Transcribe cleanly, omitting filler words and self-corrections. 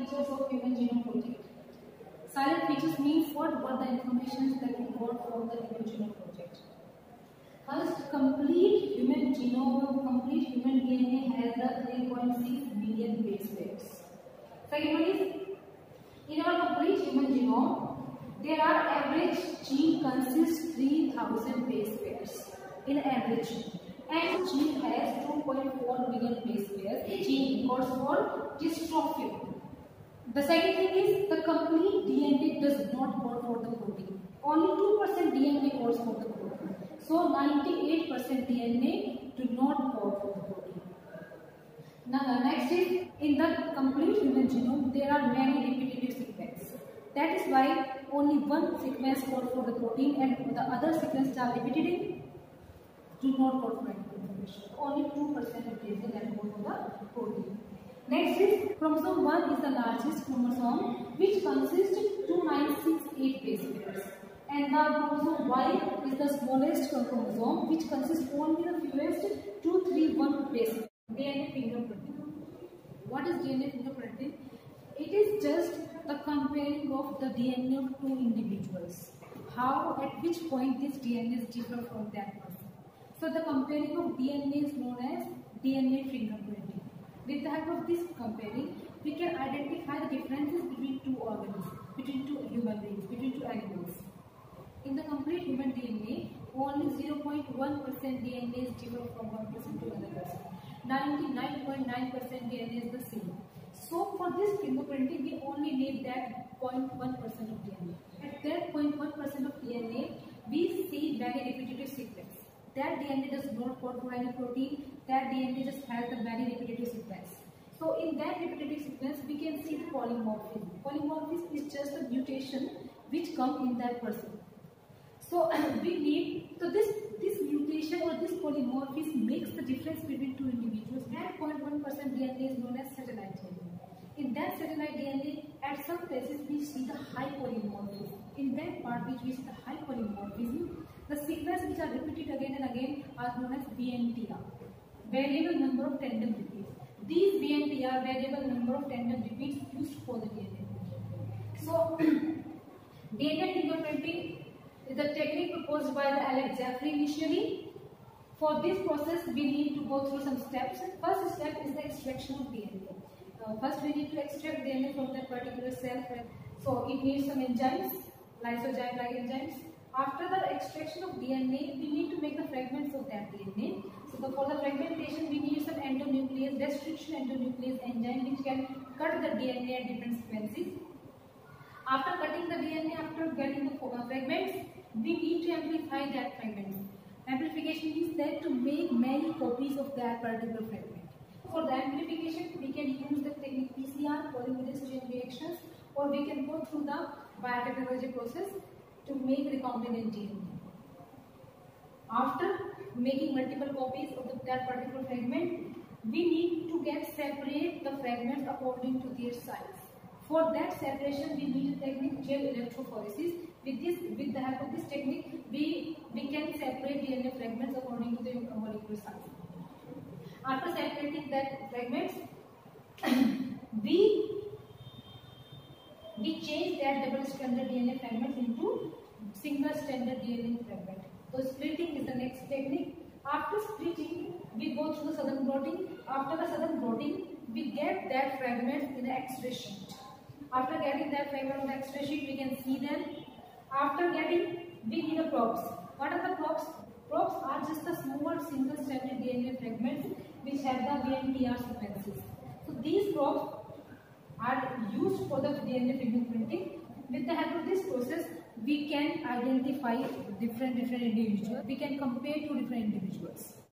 Features of Human Genome Project. Silent features means what the information that we got from the Human Genome Project. First, complete human genome, complete human DNA has the 3.6 billion base pairs. Second one is, in our complete human genome, there are average gene consists 3000 base pairs in average, and gene has 2.4 billion base pairs. Gene codes for dystrophin. The second thing is, the complete DNA does not code for the protein. Only 2% DNA codes for the protein. So 98% DNA do not code for the protein. Now next is, in the complete human genome there are many repetitive sequences. That is why only one sequence codes for the protein and the other sequences are repetitive, do not code for any information. Only 2% of DNA that code for the protein. Next is, chromosome 1 is the largest chromosome, which consists of 2968 base pairs. And the chromosome Y is the smallest chromosome, which consists only the fewest 231 base pairs. DNA fingerprinting. What is DNA fingerprinting? It is just the comparing of the DNA of two individuals. How, at which point this DNA is different from that person. So the comparing of DNA is known as DNA fingerprinting. With the help of this comparing, we can identify the differences between two organisms, between two human beings, between two animals. In the complete human DNA, only 0.1% DNA is different from one person to another person. 99.9% DNA is the same. So for this fingerprinting, we only need that 0.1% of DNA. At that 0.1% of DNA, we see very repetitive sequence. That DNA does not code for any protein. That DNA just has the very repetitive sequence. So in that repetitive sequence, we can see the polymorphism. Polymorphism is just a mutation which comes in that person. So we need, so this mutation or this polymorphism makes the difference between two individuals. That 0.1% DNA is known as satellite DNA. In that satellite DNA, at some places we see the high polymorphism. In that part which we see the high polymorphism, the sequences which are repeated again and again are known as VNTR, variable number of tandem repeats. These VNTR, variable number of tandem repeats, used for the DNA. So DNA fingerprinting is a technique proposed by the Alex Jeffrey initially. For this process, we need to go through some steps. First step is the extraction of DNA. First, we need to extract DNA from that particular cell. So it needs some enzymes, lysozyme-like enzymes. After the extraction of DNA, we need to make the fragments of that DNA. So for the fragmentation, we need some endonuclease, restriction endonuclease enzyme which can cut the DNA at different sequences. After cutting the DNA, after getting the fragments, we need to amplify that fragment. Amplification is that to make many copies of that particular fragment. For the amplification, we can use the technique PCR, polymerase chain reactions, or we can go through the biotechnology process to make recombinant DNA. After making multiple copies of that particular fragment, we need to separate the fragments according to their size. For that separation, we need a technique gel electrophoresis. With the help of this technique, we can separate DNA fragments according to their molecular size. After separating that fragments, we change that double-stranded DNA fragment into single-stranded DNA fragment. So splitting is the next technique. After splitting, we go through the southern blotting. After the southern blotting, we get that fragment in the X-ray sheet. After getting that fragment on the X-ray sheet, we can see them. After getting, we need a probes. What are the probes? Probes are just the small single-stranded DNA fragments which have the VNTR sequences. So these probes are used for the DNA fingerprinting. With the help of this process, we can identify different individuals. We can compare two different individuals.